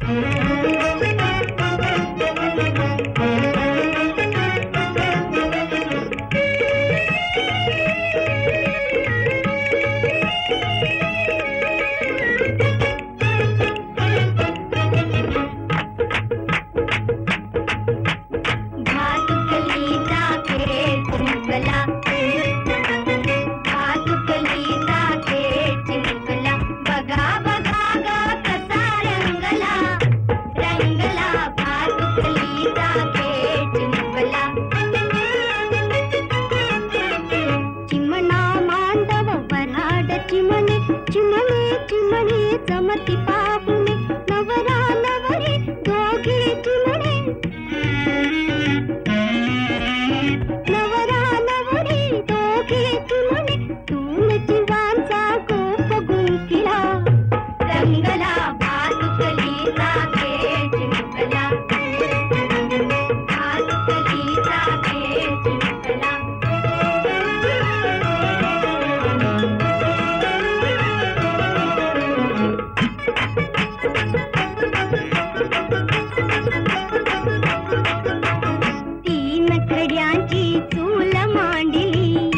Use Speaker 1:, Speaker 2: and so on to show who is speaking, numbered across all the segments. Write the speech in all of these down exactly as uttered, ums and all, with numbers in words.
Speaker 1: समती पाहुणे नवरा नवरी दोघे चिमणे, नवरा नवरी दोघे चिमणे, तून जीवांचा गोप गुंफिला, रंगला भातुकलीचा खेळ जिंकला, भातुकलीचा खेळ जिंकला. चूल मांडली,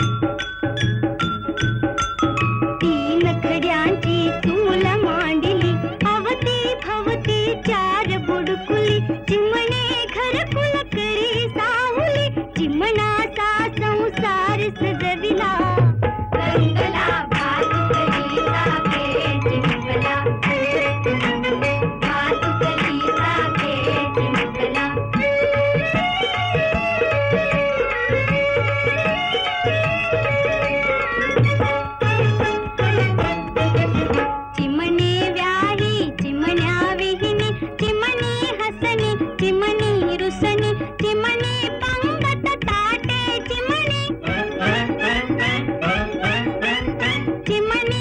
Speaker 1: तीन खड्यांची चूल मांडली, अवती भवती चार बुडकुली, चिमणे घरकुल करी सावली, चिमणाचा संसार सजविला, रंगला भातुकलीचा खेळ जिंकला, भातुकलीचा खेळ जिंकला.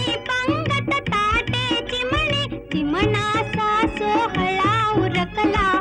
Speaker 1: चिमणा सासो हळा उरकला,